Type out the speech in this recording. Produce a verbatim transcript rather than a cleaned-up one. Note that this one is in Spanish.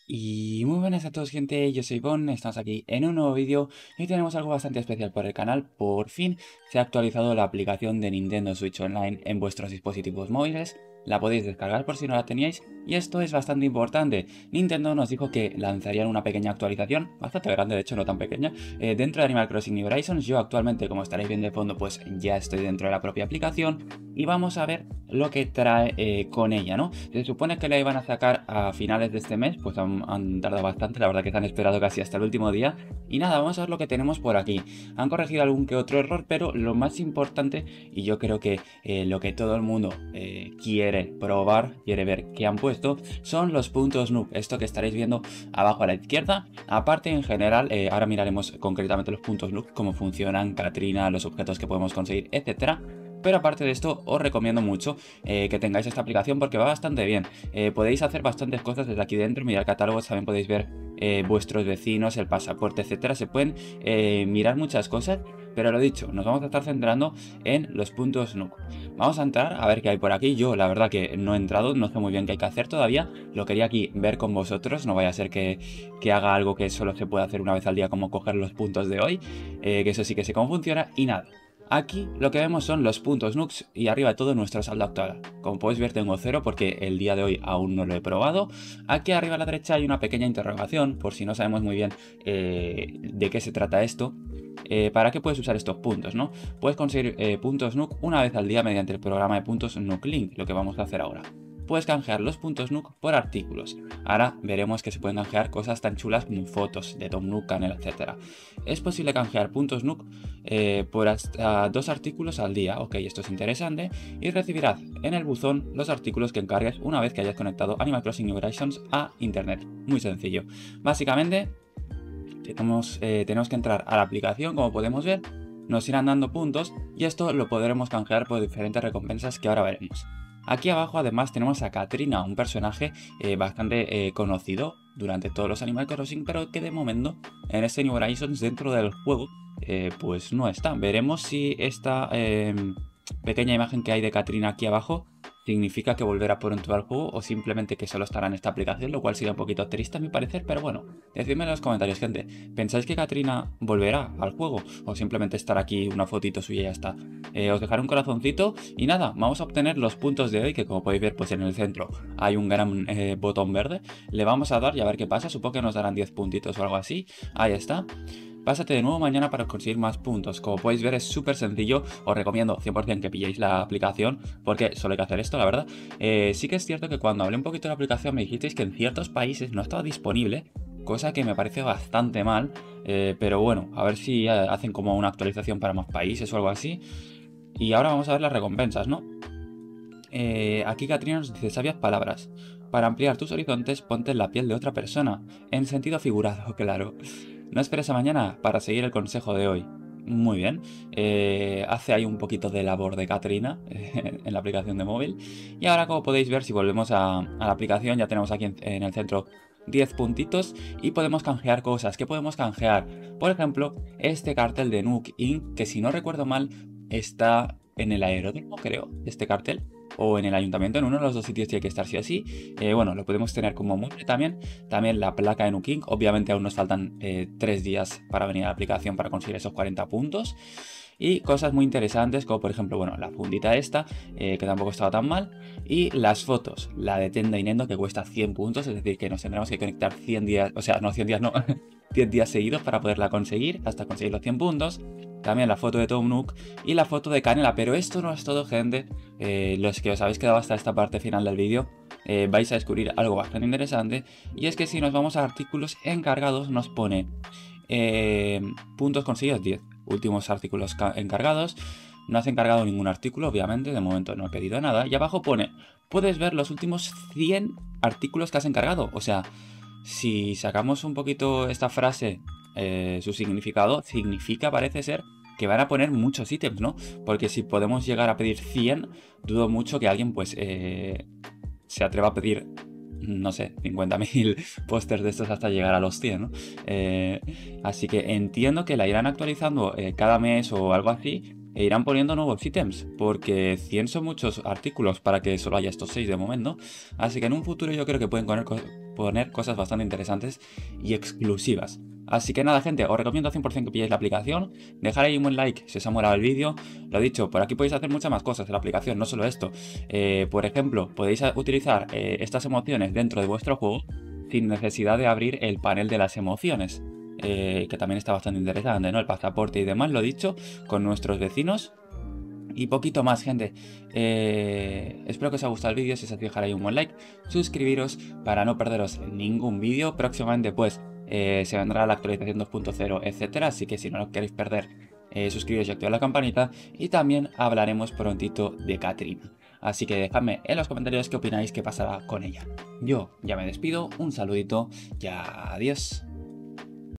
Y muy buenas a todos, gente, yo soy Bon, estamos aquí en un nuevo vídeo y hoy tenemos algo bastante especial por el canal. Por fin se ha actualizado la aplicación de Nintendo Switch Online en vuestros dispositivos móviles. La podéis descargar por si no la teníais y esto es bastante importante. Nintendo nos dijo que lanzarían una pequeña actualización, bastante grande de hecho, no tan pequeña, eh, dentro de Animal Crossing New Horizons. Yo actualmente, como estaréis viendo de fondo, pues ya estoy dentro de la propia aplicación y vamos a ver lo que trae eh, con ella, ¿no? Se supone que la iban a sacar a finales de este mes, pues han, han tardado bastante, la verdad que se han esperado casi hasta el último día. Y nada, vamos a ver lo que tenemos por aquí. Han corregido algún que otro error, pero lo más importante, y yo creo que eh, lo que todo el mundo eh, quiere probar, quiere ver qué han puesto, son los puntos Nook, esto que estaréis viendo abajo a la izquierda. Aparte, en general, eh, ahora miraremos concretamente los puntos Nook, cómo funcionan, Katrina, los objetos que podemos conseguir, etcétera. Pero aparte de esto, os recomiendo mucho eh, que tengáis esta aplicación porque va bastante bien. Eh, podéis hacer bastantes cosas desde aquí dentro, mirar catálogos, también podéis ver eh, vuestros vecinos, el pasaporte, etcétera. Se pueden eh, mirar muchas cosas, pero lo dicho, nos vamos a estar centrando en los puntos Nook. Vamos a entrar a ver qué hay por aquí. Yo, la verdad que no he entrado, no sé muy bien qué hay que hacer todavía. Lo quería aquí ver con vosotros, no vaya a ser que, que haga algo que solo se puede hacer una vez al día, como coger los puntos de hoy, eh, que eso sí que sé cómo funciona y nada. Aquí lo que vemos son los puntos Nooks y arriba todo nuestro saldo actual. Como podéis ver tengo cero porque el día de hoy aún no lo he probado. Aquí arriba a la derecha hay una pequeña interrogación por si no sabemos muy bien eh, de qué se trata esto. Eh, ¿Para qué puedes usar estos puntos, no? Puedes conseguir eh, puntos Nook una vez al día mediante el programa de puntos Nook Link, lo que vamos a hacer ahora. Puedes canjear los puntos Nook por artículos. Ahora veremos que se pueden canjear cosas tan chulas como fotos de Tom Nook, Canela, etcétera. Es posible canjear puntos Nook eh, por hasta dos artículos al día. Ok, esto es interesante. Y recibirás en el buzón los artículos que encargues una vez que hayas conectado Animal Crossing New Horizons a internet. Muy sencillo. Básicamente tenemos, eh, tenemos que entrar a la aplicación, como podemos ver. Nos irán dando puntos y esto lo podremos canjear por diferentes recompensas que ahora veremos. Aquí abajo además tenemos a Katrina, un personaje eh, bastante eh, conocido durante todos los Animal Crossing, pero que de momento en este New Horizons dentro del juego eh, pues no está. Veremos si esta eh, pequeña imagen que hay de Katrina aquí abajo significa que volverá pronto al juego o simplemente que solo estará en esta aplicación, lo cual sería un poquito triste a mi parecer, pero bueno, decidme en los comentarios, gente, ¿pensáis que Katrina volverá al juego o simplemente estará aquí una fotito suya y ya está? Eh, os dejaré un corazoncito y nada, vamos a obtener los puntos de hoy, que como podéis ver pues en el centro hay un gran eh, botón verde, le vamos a dar y a ver qué pasa, supongo que nos darán diez puntitos o algo así, ahí está. Pásate de nuevo mañana para conseguir más puntos. Como podéis ver es súper sencillo. Os recomiendo cien por cien que pilléis la aplicación porque solo hay que hacer esto, la verdad. Eh, sí que es cierto que cuando hablé un poquito de la aplicación me dijisteis que en ciertos países no estaba disponible, cosa que me parece bastante mal. Eh, pero bueno, a ver si hacen como una actualización para más países o algo así. Y ahora vamos a ver las recompensas, ¿no? Eh, aquí Katrina nos dice sabias palabras. Para ampliar tus horizontes, ponte en la piel de otra persona. En sentido figurado, claro. No esperes a mañana para seguir el consejo de hoy. Muy bien. Eh, hace ahí un poquito de labor de Katrina eh, en la aplicación de móvil. Y ahora, como podéis ver, si volvemos a, a la aplicación, ya tenemos aquí en, en el centro diez puntitos y podemos canjear cosas. ¿Qué podemos canjear? Por ejemplo, este cartel de Nook Inc, que si no recuerdo mal, está en el aeródromo, creo, este cartel. O en el ayuntamiento, en uno de los dos sitios tiene que estar sí o sí. Eh, bueno, lo podemos tener como mueble también. También la placa de Nuking. Obviamente aún nos faltan eh, tres días para venir a la aplicación para conseguir esos cuarenta puntos. Y cosas muy interesantes como por ejemplo, bueno, la fundita esta, eh, que tampoco estaba tan mal. Y las fotos, la de Tenda y Nendo que cuesta cien puntos, es decir, que nos tendremos que conectar cien días, o sea, no cien días, no, diez días seguidos para poderla conseguir, hasta conseguir los cien puntos. También la foto de Tom Nook y la foto de Canela, pero esto no es todo, gente. Eh, los que os habéis quedado hasta esta parte final del vídeo eh, vais a descubrir algo bastante interesante, y es que si nos vamos a artículos encargados nos pone eh, puntos conseguidos diez, últimos artículos encargados. No has encargado ningún artículo, obviamente, de momento no he pedido nada, y abajo pone puedes ver los últimos cien artículos que has encargado. O sea, si sacamos un poquito esta frase, eh, su significado, significa, parece ser, que van a poner muchos ítems, ¿no? Porque si podemos llegar a pedir cien, dudo mucho que alguien, pues, eh, se atreva a pedir, no sé, cincuenta mil pósters de estos hasta llegar a los cien, ¿no? Eh, así que entiendo que la irán actualizando eh, cada mes o algo así, e irán poniendo nuevos ítems, porque cien son muchos artículos para que solo haya estos seis de momento. Así que en un futuro yo creo que pueden poner, poner cosas bastante interesantes y exclusivas. Así que nada, gente, os recomiendo cien por cien que pilléis la aplicación, dejar ahí un buen like si os ha molado el vídeo. Lo dicho, por aquí podéis hacer muchas más cosas en la aplicación, no solo esto. Eh, por ejemplo, podéis utilizar eh, estas emociones dentro de vuestro juego sin necesidad de abrir el panel de las emociones. Eh, que también está bastante interesante, ¿no? El pasaporte y demás, lo dicho, con nuestros vecinos. Y poquito más, gente. Eh, espero que os haya gustado el vídeo. Si os ha dejar ahí un buen like, suscribiros para no perderos ningún vídeo. Próximamente, pues, eh, se vendrá la actualización dos punto cero, etcétera. Así que si no lo queréis perder, eh, suscribiros y activad la campanita. Y también hablaremos prontito de Katrina. Así que dejadme en los comentarios qué opináis que pasará con ella. Yo ya me despido. Un saludito y adiós.